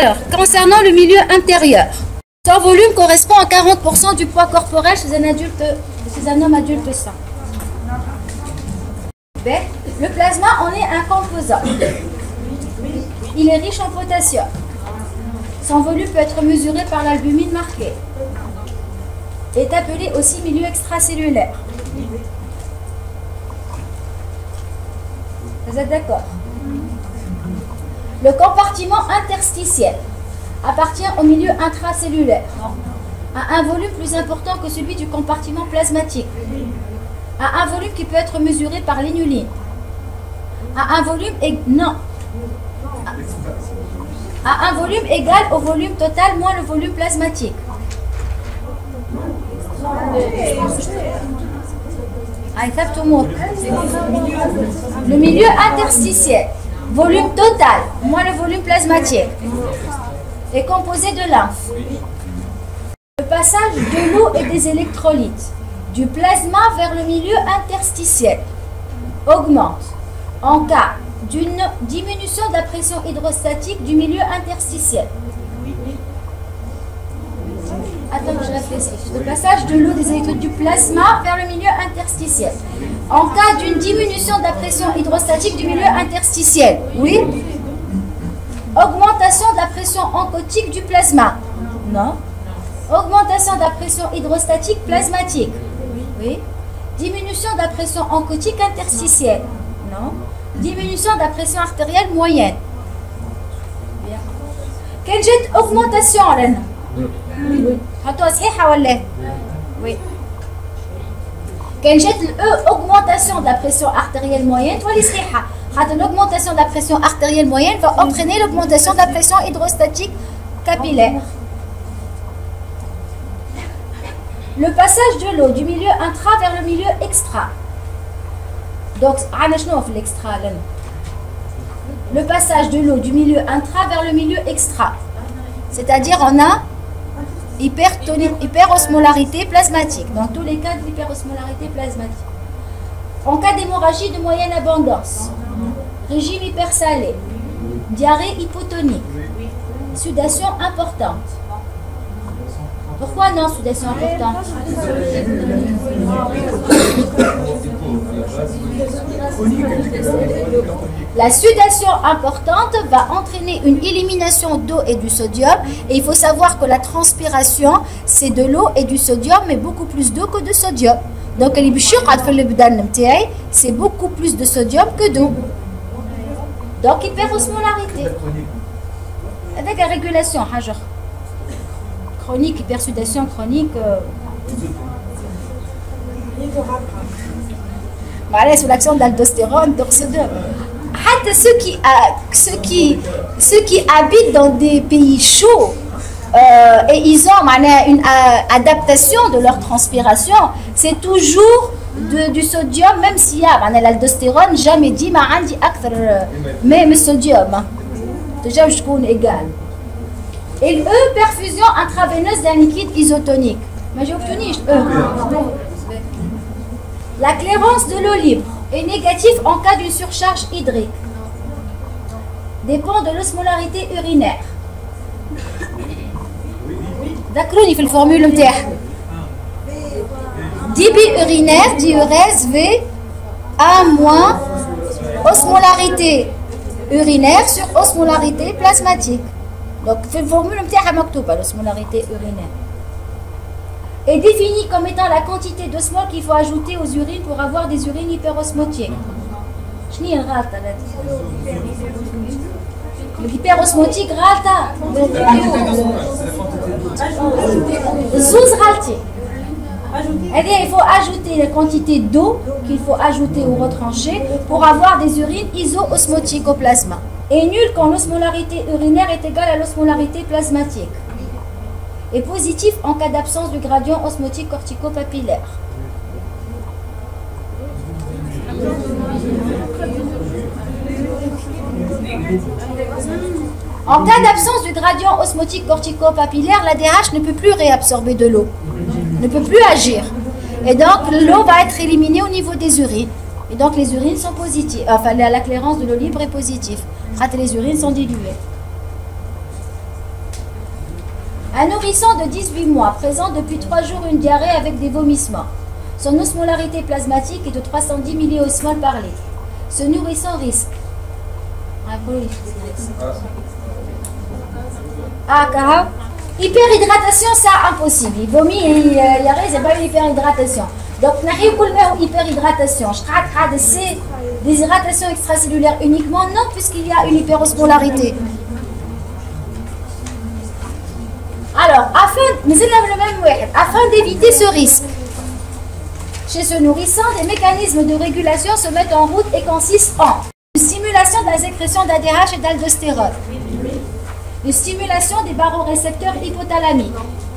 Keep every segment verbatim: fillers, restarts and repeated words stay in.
Alors, concernant le milieu intérieur, son volume correspond à quarante pour cent du poids corporel chez un, adulte, chez un homme adulte sain. Le plasma en est un composant. Il est riche en potassium. Son volume peut être mesuré par l'albumine marquée. Est appelé aussi milieu extracellulaire. Vous êtes d'accord? Le compartiment interstitiel appartient au milieu intracellulaire, a un volume plus important que celui du compartiment plasmatique, a un volume qui peut être mesuré par l'inuline, a un volume ég... non, a un volume égal au volume total moins le volume plasmatique. Le milieu interstitiel, volume total moins le volume plasmatique, est composé de lymphe. Le passage de l'eau et des électrolytes du plasma vers le milieu interstitiel augmente en cas d'une diminution de la pression hydrostatique du milieu interstitiel. Attends que je réfléchisse. Le passage de l'eau des électrolytes du plasma vers le milieu interstitiel. En cas d'une diminution de la pression hydrostatique du milieu interstitiel. Oui. Augmentation de la pression oncotique du plasma. Non. Augmentation de la pression hydrostatique plasmatique. Oui. Diminution de la pression oncotique interstitielle. Non. Diminution de la pression artérielle moyenne. Bien. Quelle jette augmentation là? Oui. Oui. Quelle jette augmentation de la pression artérielle moyenne? L'augmentation de la pression artérielle moyenne va entraîner l'augmentation de la pression hydrostatique capillaire. Le passage de l'eau du milieu intra vers le milieu extra. Donc, l'extra. Le passage de l'eau du milieu intra vers le milieu extra. C'est-à-dire, on a hyperosmolarité plasmatique. Dans tous les cas de l'hyperosmolarité plasmatique. En cas d'hémorragie de moyenne abondance, régime hypersalé, diarrhée hypotonique, sudation importante. Pourquoi non, sudation importante? La sudation importante va entraîner une élimination d'eau et du sodium. Et il faut savoir que la transpiration, c'est de l'eau et du sodium, mais beaucoup plus d'eau que de sodium. Donc, c'est beaucoup plus de sodium que d'eau. Donc, hyperosmolarité. Avec la régulation, chronique, hypersudation chronique. Euh... Voilà, sous l'action de l'aldostérone, d'oxydome. Ceux qui, ceux, qui, ceux qui habitent dans des pays chauds euh, et ils ont une euh, adaptation de leur transpiration, c'est toujours de, du sodium, même s'il y a l'aldostérone, jamais dit mais le sodium, déjà je connais égal. Et eux, perfusion intraveineuse d'un liquide isotonique. Mais j'ai obtenu, eux. La clairance de l'eau libre est négative en cas d'une surcharge hydrique. Dépend de l'osmolarité urinaire. D'accord, il faut le formule débit urinaire, diurèse V, A moins osmolarité urinaire sur osmolarité plasmatique. Donc, c'est le formule l'osmolarité urinaire. Est définie comme étant la quantité d'osmol qu'il faut ajouter aux urines pour avoir des urines hyperosmotiques. L'hyperosmotique ralta. Zouz ralti. Il faut ajouter la quantité d'eau qu'il faut ajouter ou retrancher pour avoir des urines iso-osmotiques au plasma. Et nul quand l'osmolarité urinaire est égale à l'osmolarité plasmatique. Et positif en cas d'absence du gradient osmotique cortico-papillaire. En cas d'absence du gradient osmotique cortico-papillaire, l'A D H ne peut plus réabsorber de l'eau, ne peut plus agir. Et donc l'eau va être éliminée au niveau des urines. Et donc les urines sont positives. Enfin, la clairance de l'eau libre est positive. Les urines sont diluées. Un nourrisson de dix-huit mois présente depuis trois jours une diarrhée avec des vomissements. Son osmolarité plasmatique est de trois cent dix milliosmoles par litre. Ce nourrisson risque. Ah, car hyperhydratation, ça impossible. Il vomit et il diarrhée, c'est pas une hyperhydratation. Donc, nous avons une hyperhydratation. C'est des hydratations extracellulaires uniquement? Non, puisqu'il y a une hyperosmolarité. Alors, afin, afin d'éviter ce risque, chez ce nourrisson, des mécanismes de régulation se mettent en route et consistent en une stimulation de la sécrétion d'A D H et d'aldostérone, une stimulation des barorécepteurs hypothalamiques,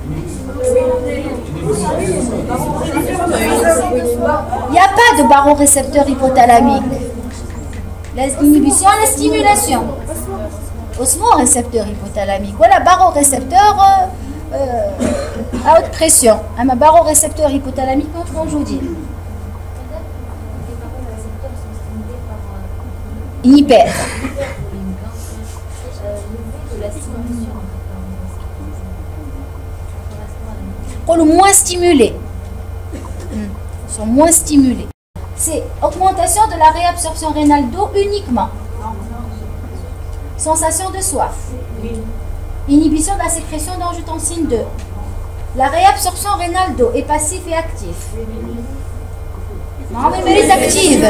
il n'y a pas de barorécepteurs hypothalamiques, l'inhibition et la stimulation. Osmorécepteur hypothalamique. Voilà, barorécepteur euh, euh, à haute pression. Un barorécepteur hypothalamique, comment je vous dis? Hyper. Pour le moins stimulés. Ils sont moins stimulés. C'est augmentation de la réabsorption rénale d'eau uniquement. Sensation de soif. Inhibition de la sécrétion d'angiotensine deux. La réabsorption rénale d'eau est passif et actif. معامل mérite active.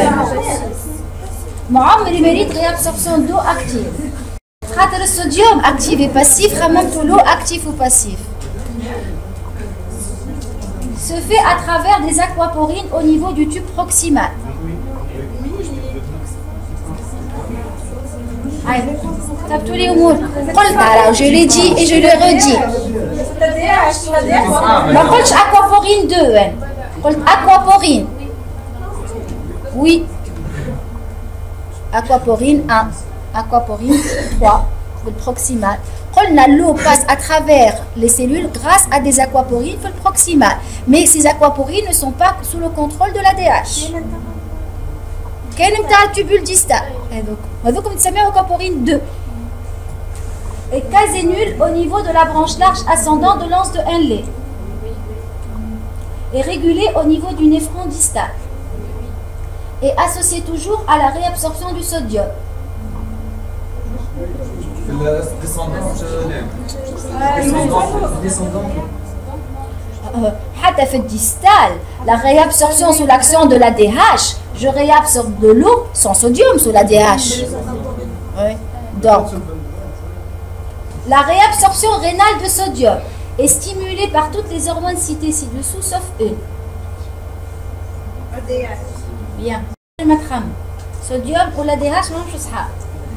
معامل mérite réabsorption d'eau active. خاطر le sodium actif et passif, رممت l'eau actif ou passif. Se fait à travers des aquaporines au niveau du tube proximal. Tous les mots. Je l'ai dit et je le redis. Je aquaporine deux. Aquaporine. Oui. Aquaporine un. Aquaporine trois. Le proximal. L'eau passe à travers les cellules grâce à des aquaporines le proximal. Mais ces aquaporines ne sont pas sous le contrôle de l'A D H. Quel est le tubule distal? Donc, on s'appelle aquaporine deux. Et casénule au niveau de la branche large ascendante de l'anse de Henle. Et régulée au niveau du néphron distal. Et associée toujours à la réabsorption du sodium. Euh, distal, la réabsorption sous l'action de l'A D H, je réabsorbe de l'eau sans sodium sous l'A D H. Oui. Donc, la réabsorption rénale de sodium est stimulée par toutes les hormones citées ci-dessous, sauf une. A D H. Bien. Sodium ou l'A D H, non, je sais pas.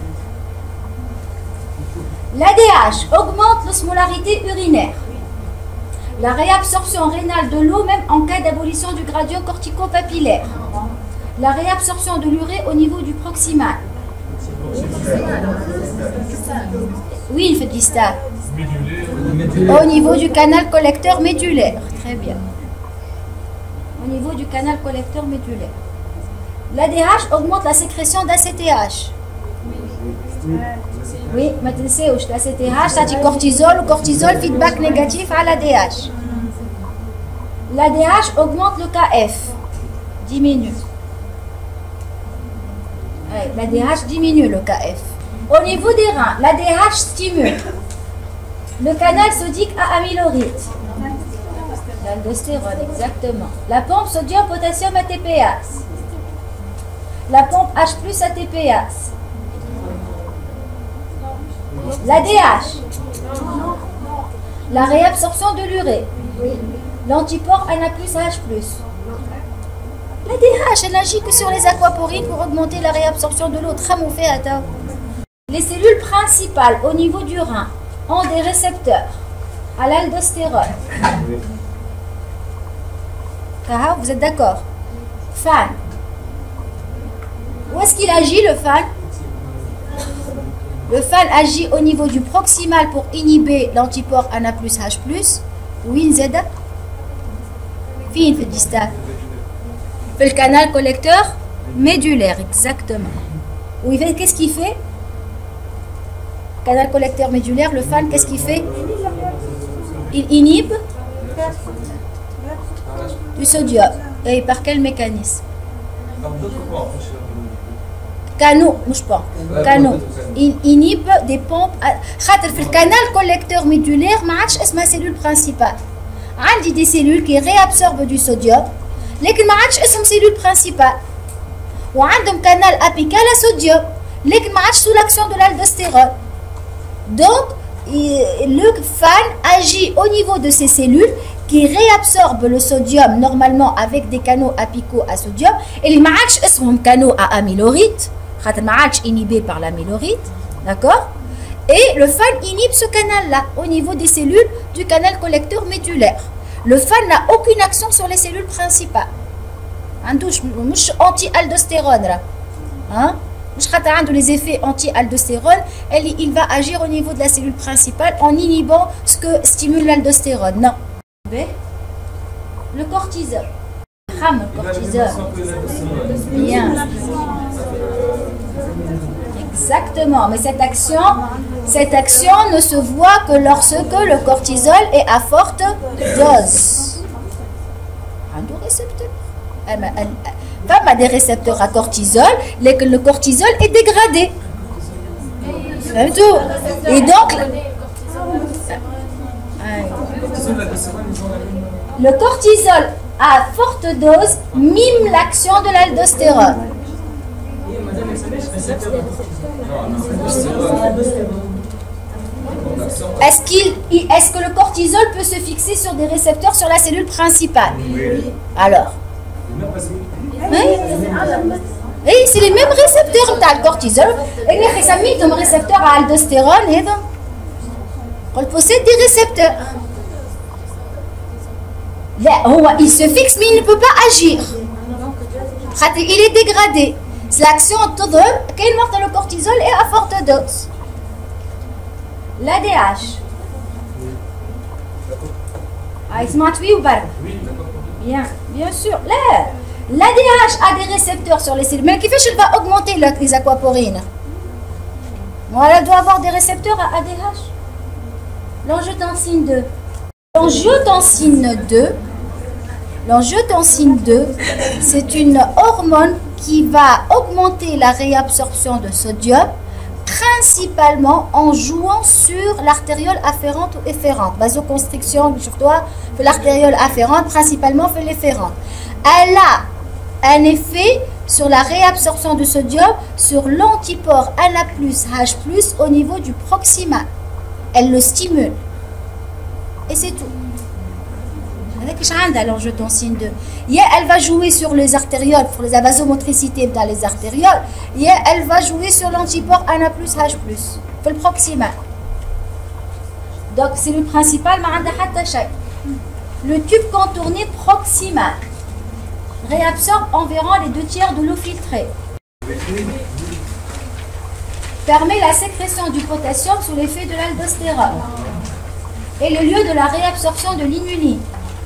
L'A D H augmente l'osmolarité urinaire. La réabsorption rénale de l'eau même en cas d'abolition du gradient cortico-papillaire. La réabsorption de l'urée au niveau du proximal. Oui, il fait distal. Au niveau du canal collecteur médulaire. Très bien. Au niveau du canal collecteur médulaire. L'A D H augmente la sécrétion d'A C T H. Oui, mais tu sais, l'A C T H, ça dit cortisol ou cortisol, feedback négatif à l'A D H. L'A D H augmente le K F, diminue. Ouais, l'A D H diminue le K F. Au niveau des reins, l'A D H stimule le canal sodique à amylorite. L'aldostérone, exactement. La pompe sodium-potassium A T P ase. La pompe H plus A T P ase. L'A D H, la réabsorption de l'urée, l'antipore N A plus H plus. L'A D H, elle n'agit que sur les aquaporines pour augmenter la réabsorption de l'eau. Les cellules principales au niveau du rein ont des récepteurs à l'aldostérone. Kaha, vous êtes d'accord? Fan. Où est-ce qu'il agit le fan? Le fan agit au niveau du proximal pour inhiber l'antipore N A plus H plus. Oui, Z. Fin fait distal. Fait le canal collecteur médulaire, exactement. Oui, qu'est-ce qu'il fait? Canal collecteur médulaire, le fan, qu'est-ce qu'il fait? il inhibe du sodium. Et par quel mécanisme? Canaux, مش pompe. Canaux. Il inhibe des pompes. خاطر في الcanal collecteur médulaire ما عادش اسمها cellule principale. عندي des cellules qui réabsorbent du sodium لكن ما عادش اسم cellule principale. وعندهم canal apical à sodium لكن ما عادش sous l'action de l'aldostérone. Donc le fan agit au niveau de ces cellules qui réabsorbent le sodium normalement avec des canaux apicaux à sodium et les ما عادش اسمهم canaux à amylorite خاطر ما عادش inhibé par l'amylorite, d'accord? Et le fan inhibe ce canal-là au niveau des cellules du canal collecteur médulaire. Le fan n'a aucune action sur les cellules principales. عندوش مش anti-aldostérone là. Hein? مش خاطر عنده les effets anti-aldostérone, il va agir au niveau de la cellule principale en inhibant ce que stimule l'aldostérone. Non. Le cortisol. Le cortisol. Bien. Exactement. Mais cette action, cette action ne se voit que lorsque le cortisol est à forte dose. Un récepteur. Pas des récepteurs à cortisol, mais que le cortisol est dégradé. Et donc, le cortisol à forte dose mime l'action de l'aldostérone. Est-ce qu'il, est-ce que le cortisol peut se fixer sur des récepteurs sur la cellule principale? Alors, oui, oui c'est les mêmes récepteurs de cortisol. Et les récepteurs récepteurs à aldostérone, et donc, on possède des récepteurs. Là, il se fixe, mais il ne peut pas agir. Il est dégradé. L'action de quel morte le cortisol est à forte dose. L'A D H. Ah, il oui ou pas? Bien, bien sûr. Là, l'A D H a des récepteurs sur les cellules. Mais qui fait qu'il va augmenter les aquaporines? Voilà, elle doit avoir des récepteurs à A D H. L'angiotensine deux. L'angiotensine deux, l'angiotensine deux, c'est une hormone qui va augmenter la réabsorption de sodium, principalement en jouant sur l'artériole afférente ou efférente. Vasoconstriction, sur toi, fait l'artériole afférente, principalement fait l'efférente. Elle a un effet sur la réabsorption de sodium sur l'antipore N A plus H plus au niveau du proximal. Elle le stimule. Et c'est tout. Avec l'angiotensine deux. Elle va jouer sur les artérioles, pour la vasomotricité dans les artérioles. Elle va jouer sur l'antipore N A plus H plus. Pour le proximal. Donc, c'est le principal. Le tube contourné proximal réabsorbe environ les deux tiers de l'eau filtrée. Permet la sécrétion du potassium sous l'effet de l'aldostérone. Et le lieu de la réabsorption de l'inuline.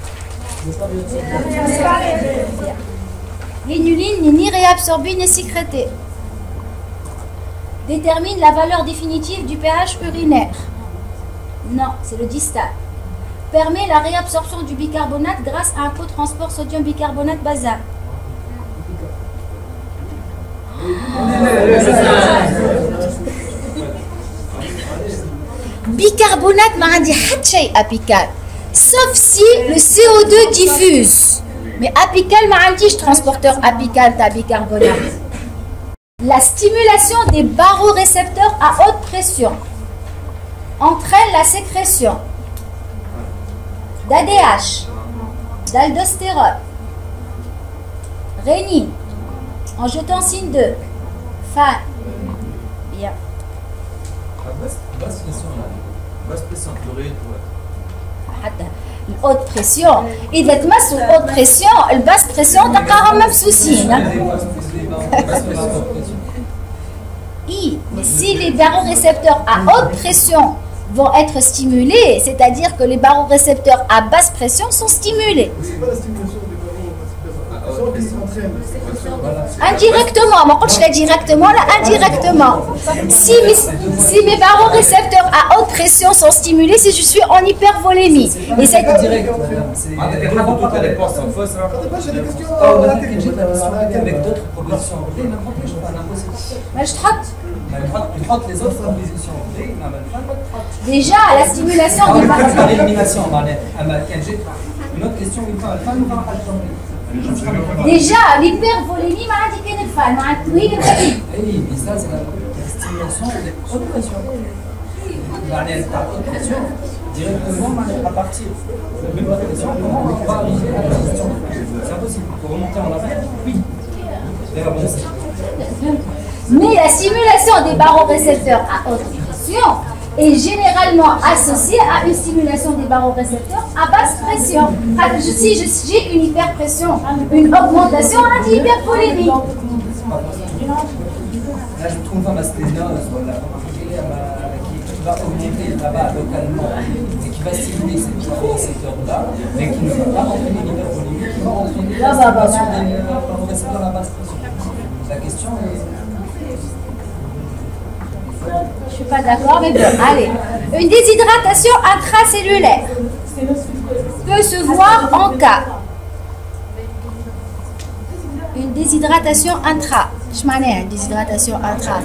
L'inuline n'est ni réabsorbée ni sécrétée. Détermine la valeur définitive du pH urinaire. Non, c'est le distal. Permet la réabsorption du bicarbonate grâce à un cotransport sodium bicarbonate basal. Bicarbonate m'a dit hatchay apical, sauf si le C O deux diffuse. Mais apical m'a dit transporteur apical ta bicarbonate. La stimulation des barorécepteurs à haute pression entraîne la sécrétion d'A D H, d'aldostérone, rénine, angiotensine deux, fan. Bien. Basse pression, basse pression, chloride. Haute pression. Il va être masse sous haute pression. La basse pression, t'as quand même souci. Mais si les barorécepteurs à haute pression vont être stimulés, c'est-à-dire que les barorécepteurs à basse pression sont stimulés. Indirectement, moi quand je l'ai directement, là, indirectement. Si mes, si mes barorécepteurs à haute pression sont stimulés, si je suis en hypervolémie. Et cette... direct, avec d'autres propositions. Mais je trotte. Je trotte les autres propositions. Déjà, la stimulation des par élimination, une autre question, déjà, l'hypervolémie m'a indiqué une femme, m'a indiqué une femme. Oui, mais ça, c'est la stimulation de haute pression. La haute pression, directement, à partir de la même pression, comment on va arriver à la gestion? C'est impossible. Pour remonter en arrière, oui. Mais la stimulation des barorécepteurs à haute pression est généralement associée à une stimulation des barorécepteurs à basse pression. Si j'ai une hyperpression, une augmentation, on a dit hypervolémie. Là, je trouve ma sténose, qui va augmenter là-bas localement et qui va stimuler ces barorécepteurs-là, mais qui ne va pas entraîner l'hypervolémie, qui va entraîner la stimulation des barorécepteurs à basse pression. La question est... Je ne suis pas d'accord, mais bon, allez. Une déshydratation intracellulaire peut se voir en cas. Une déshydratation intra. Je m'en ai, une déshydratation intra.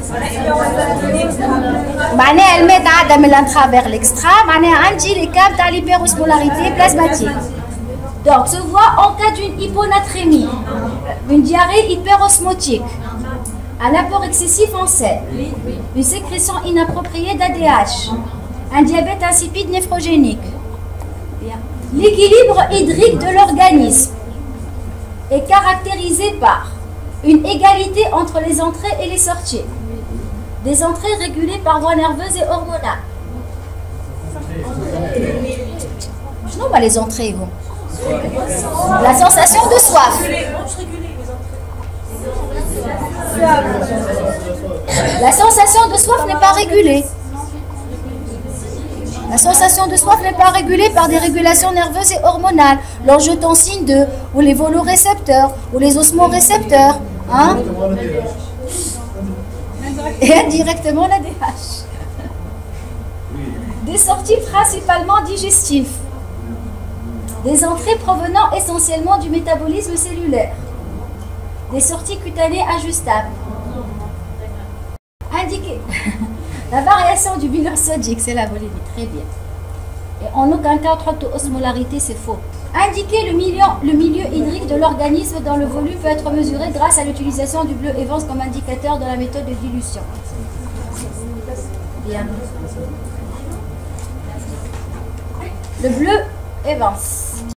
Mané, elle met l'intra vers l'extra. Mané, un dit les câbles dans l'hyperosmolarité plasmatique. Donc, se voit en cas d'une hyponatrémie, une diarrhée hyperosmotique, un apport excessif en sel, une sécrétion inappropriée d'A D H, un diabète insipide néphrogénique. L'équilibre hydrique de l'organisme est caractérisé par une égalité entre les entrées et les sorties, des entrées régulées par voie nerveuse et hormonale. Je ne vois pas les entrées, vous. La sensation de soif. La sensation de soif n'est pas régulée. La sensation de soif n'est pas régulée par des régulations nerveuses et hormonales. L'angiotensine deux, ou les volorécepteurs, ou les osmorécepteurs. Hein? Et indirectement la D H. Des sorties principalement digestives. Des entrées provenant essentiellement du métabolisme cellulaire. Des sorties cutanées ajustables. Indiqué. La variation du bilan sodique, c'est la volémie. Très bien. Et en aucun cas, osmolarité, c'est faux. Indiquer le milieu, le milieu hydrique de l'organisme dans le volume peut être mesuré grâce à l'utilisation du bleu Evans comme indicateur de la méthode de dilution. Bien. Le bleu Evans.